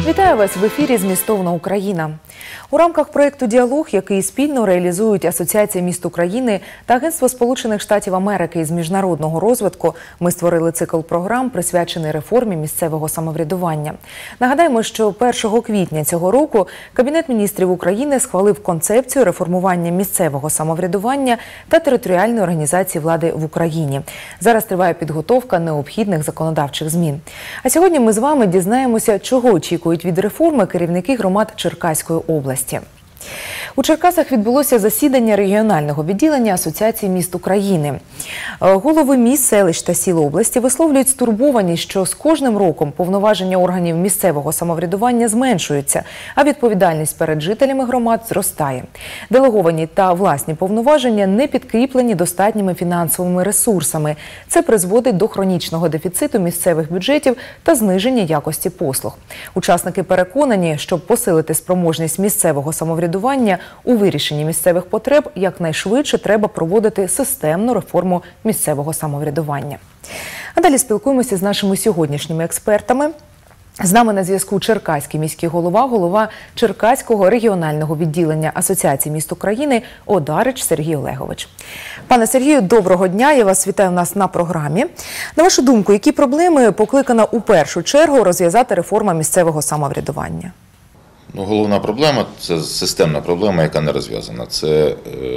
Вітаю вас в ефірі «Змістовна Україна». У рамках проєкту «Діалог», який спільно реалізують Асоціація міст України та Агентство Сполучених Штатів Америки із міжнародного розвитку, ми створили цикл програм, присвячений реформі місцевого самоврядування. Нагадаємо, що 1 квітня цього року Кабінет міністрів України схвалив концепцію реформування місцевого самоврядування та територіальної організації влади в Україні. Зараз триває підготовка необхідних законодавчих змін. А сьогодні ми з вами дізнаємося, чого очікують від реформи керівники громад Черкаської області. У Черкасах відбулося засідання регіонального відділення Асоціації міст України. Голови міст, селищ та сіл області висловлюють стурбованість, що з кожним роком повноваження органів місцевого самоврядування зменшуються, а відповідальність перед жителями громад зростає. Делеговані та власні повноваження не підкріплені достатніми фінансовими ресурсами. Це призводить до хронічного дефіциту місцевих бюджетів та зниження якості послуг. Учасники переконані, щоб посилити спроможність місцевого самоврядування у вирішенні місцевих потреб, якнайшвидше треба проводити системну реформу місцевого самоврядування. А далі спілкуємося з нашими сьогоднішніми експертами. З нами на зв'язку Черкаський міський голова, голова Черкаського регіонального відділення Асоціації міст України Одарич Сергій Олегович. Пане Сергію, доброго дня, я вас вітаю у нас на програмі. На вашу думку, які проблеми покликана у першу чергу розв'язати реформа місцевого самоврядування? Головна проблема – це системна проблема, яка не розв'язана. Це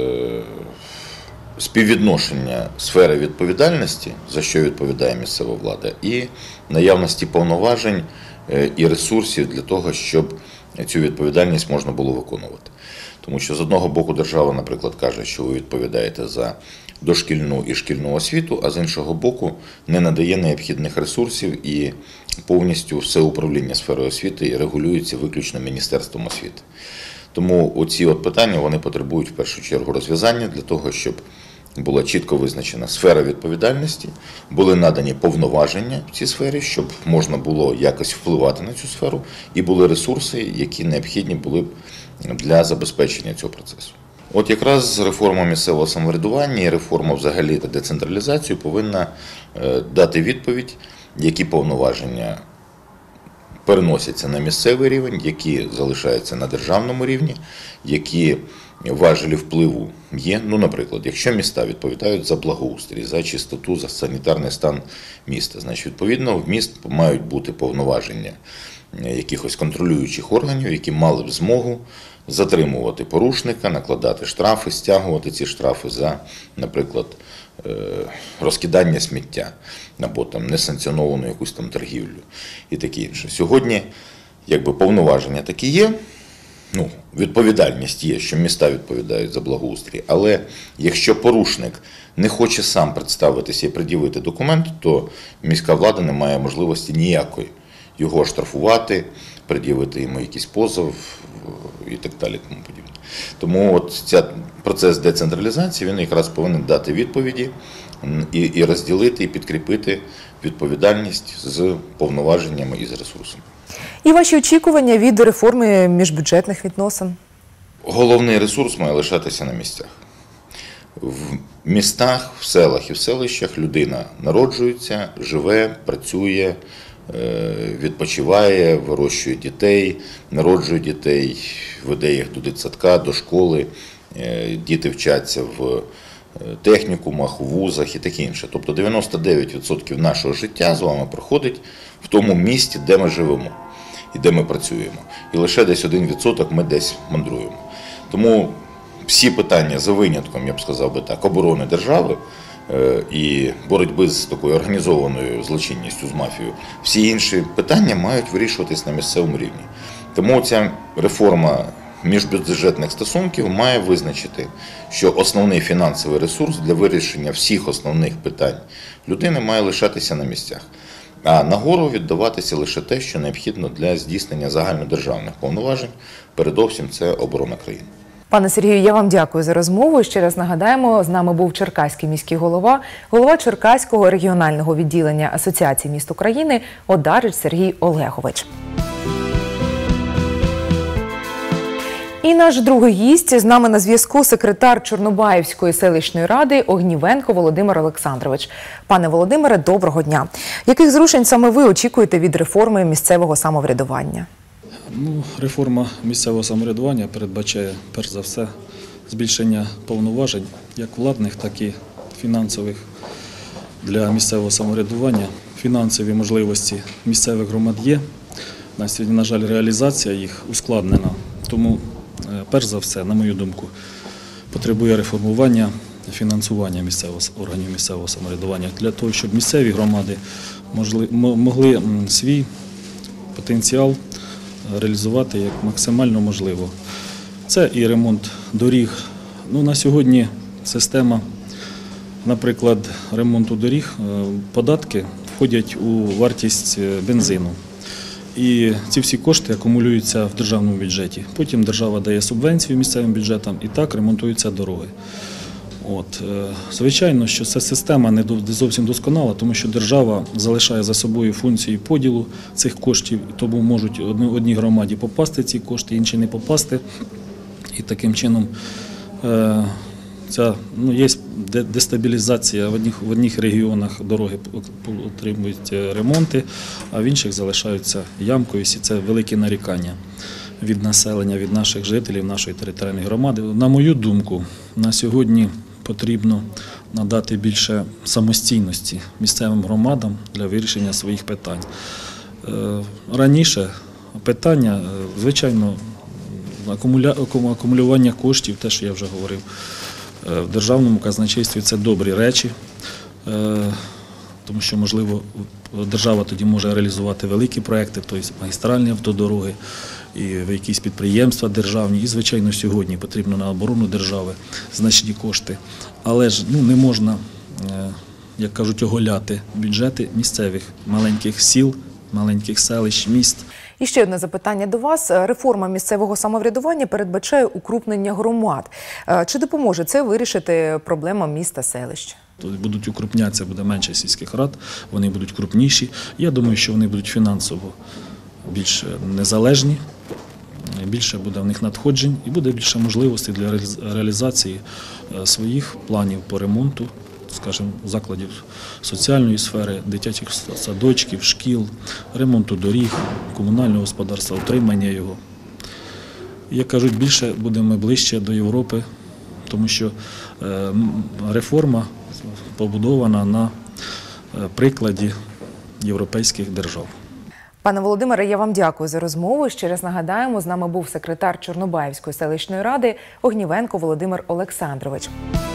співвідношення сфери відповідальності, за що відповідає місцева влада, і наявності повноважень і ресурсів для того, щоб цю відповідальність можна було виконувати. Тому що з одного боку держава, наприклад, каже, що ви відповідаєте за дошкільну і шкільну освіту, а з іншого боку не надає необхідних ресурсів і повністю все управління сферою освіти регулюється виключно Міністерством освіти. Тому оці питання вони потребують в першу чергу розв'язання для того, щоб була чітко визначена сфера відповідальності, були надані повноваження в цій сфері, щоб можна було якось впливати на цю сферу, і були ресурси, які необхідні були б для забезпечення цього процесу. От якраз реформа місцевого самоврядування і реформа взагалі та децентралізацію повинна дати відповідь, які повноваження переносяться на місцевий рівень, які залишаються на державному рівні, які важелі впливу є. Наприклад, якщо міста відповідають за благоустрій, за чистоту, за санітарний стан міста, значить, відповідно, в міст мають бути повноваження якихось контролюючих органів, які мали б змогу затримувати порушника, накладати штрафи, стягувати ці штрафи за, наприклад, розкидання сміття або несанкціоновану якусь торгівлю і таке інше. Сьогодні повноваження такі є, відповідальність є, що міста відповідають за благоустрій, але якщо порушник не хоче сам представитися і пред'явити документ, то міська влада не має можливості ніякої його штрафувати, пред'явити йому якийсь позов і так далі. Тому цей процес децентралізації, він якраз повинен дати відповіді і розділити, і підкріпити відповідальність з повноваженнями і з ресурсами. І ваші очікування від реформи міжбюджетних відносин? Головний ресурс має лишатися на місцях. В містах, в селах і в селищах людина народжується, живе, працює, відпочиває, вирощує дітей, народжує дітей, веде їх до дитсадка, до школи, діти вчаться в технікумах, у вузах і таке інше. Тобто 99% нашого життя з вами проходить в тому місті, де ми живемо і де ми працюємо. І лише десь 1% ми десь мандруємо. Тому всі питання за винятком, я б сказав би так, оборони держави і боротьби з такою організованою злочинністю, з мафією, всі інші питання мають вирішуватись на місцевому рівні. Тому ця реформа міжбюджетних стосунків має визначити, що основний фінансовий ресурс для вирішення всіх основних питань людини має лишатися на місцях, а нагору віддаватися лише те, що необхідно для здійснення загальнодержавних повноважень, передовсім це оборона країни. Пане Сергію, я вам дякую за розмову. Ще раз нагадаємо, з нами був Черкаський міський голова, голова Черкаського регіонального відділення Асоціації міст України Одарич Сергій Олегович. І наш другий гість, з нами на зв'язку секретар Чорнобаївської селищної ради Огнівенко Володимир Олександрович. Пане Володимире, доброго дня. Яких зрушень саме ви очікуєте від реформи місцевого самоврядування? Реформа місцевого самоврядування передбачає, перш за все, збільшення повноважень як владних, так і фінансових для місцевого самоврядування. Фінансові можливості місцевих громад є. На сьогодні, на жаль, реалізація їх ускладнена. Тому, перш за все, на мою думку, потребує реформування фінансування органів місцевого самоврядування для того, щоб місцеві громади могли свій потенціал реалізувати як максимально можливо. Це і ремонт доріг. На сьогодні система, наприклад, ремонту доріг, податки входять у вартість бензину. І ці всі кошти акумулюються в державному бюджеті. Потім держава дає субвенцію місцевим бюджетам і так ремонтуються дороги. Звичайно, що ця система не зовсім досконала, тому що держава залишає за собою функції поділу цих коштів, тому можуть одній громаді попасти ці кошти, інші не попасти. І таким чином є дестабілізація. В одних регіонах дороги отримують ремонти, а в інших залишаються ямкою. І це великі нарікання від населення, від наших жителів, нашої територіальної громади. На мою думку, на сьогодні потрібно надати більше самостійності місцевим громадам для вирішення своїх питань. Раніше питання, звичайно, акумулювання коштів, те, що я вже говорив, в державному казначействі – це добрі речі, тому що, можливо, держава тоді може реалізувати великі проекти, тобто магістральні автодороги, і якісь підприємства державні. І, звичайно, сьогодні потрібно на оборону держави значні кошти. Але ж не можна, як кажуть, оголяти бюджети місцевих маленьких сіл, маленьких селищ, міст. І ще одне запитання до вас. Реформа місцевого самоврядування передбачає укрупнення громад. Чи допоможе це вирішити проблемам міста, селищ? Будуть укрупнятися, буде менше сільських рад, вони будуть крупніші. Я думаю, що вони будуть фінансово більш незалежні, більше буде в них надходжень і буде більше можливостей для реалізації своїх планів по ремонту, скажімо, закладів соціальної сфери, дитячих садочків, шкіл, ремонту доріг, комунального господарства, утримання його. Як кажуть, більше будемо ближче до Європи, тому що реформа побудована на прикладі європейських держав. Пане Володимире, я вам дякую за розмову. Ще раз нагадаємо, з нами був секретар Чорнобаївської селищної ради Огнівенко Володимир Олександрович.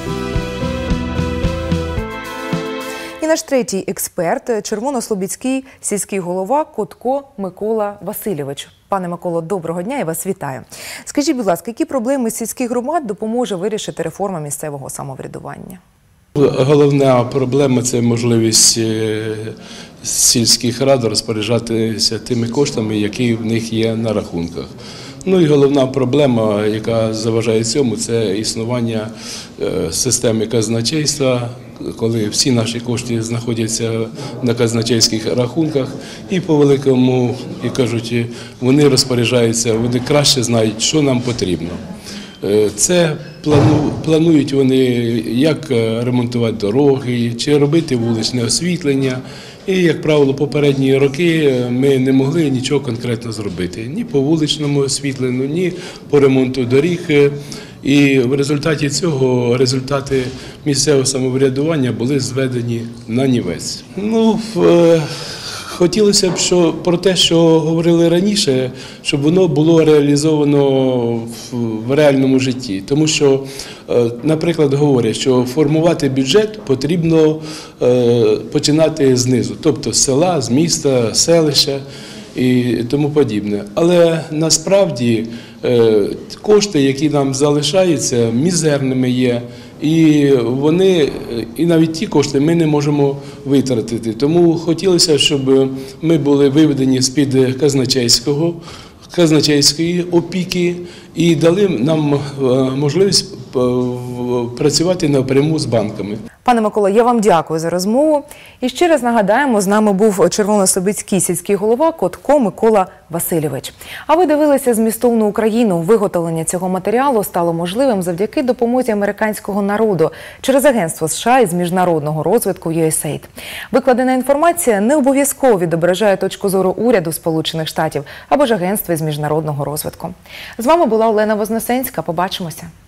І наш третій експерт – червонослобідський сільський голова Котко Микола Васильович. Пане Миколо, доброго дня, я вас вітаю. Скажіть, будь ласка, які проблеми сільських громад допоможе вирішити реформа місцевого самоврядування? Головна проблема – це можливість сільських рад розпоряджатися тими коштами, які в них є на рахунках. І головна проблема, яка заважає цьому, це існування системи казначейства, коли всі наші кошти знаходяться на казначейських рахунках і по великому, як кажуть, вони розпоряджаються, вони краще знають, що нам потрібно. Це планують вони, як ремонтувати дороги, чи робити вуличне освітлення. І, як правило, попередні роки ми не могли нічого конкретно зробити. Ні по вуличному освітленню, ні по ремонту доріг. І в результаті цього результати місцевого самоврядування були зведені на нівець. Хотілося б, про те, що говорили раніше, щоб воно було реалізовано в реальному житті. Тому що, наприклад, говорять, що формувати бюджет потрібно починати знизу, тобто з села, з міста, селища і тому подібне. Але насправді кошти, які нам залишаються, мізерними є. І навіть ті кошти ми не можемо витратити. Тому хотілося, щоб ми були виведені з-під казначейської опіки і дали нам можливість працювати напряму з банками. Пане Микола, я вам дякую за розмову. І ще раз нагадаємо, з нами був Червонослобідський сільський голова Котко Микола Васильович. А ви дивилися «Змістовну Україну». Виготовлення цього матеріалу стало можливим завдяки допомозі американського народу через Агентство США із міжнародного розвитку USAID. Викладена інформація не обов'язково відображає точку зору уряду Сполучених Штатів або ж Агентства із міжнародного розвитку. З вами була Олена Вознесенська. Побачимося.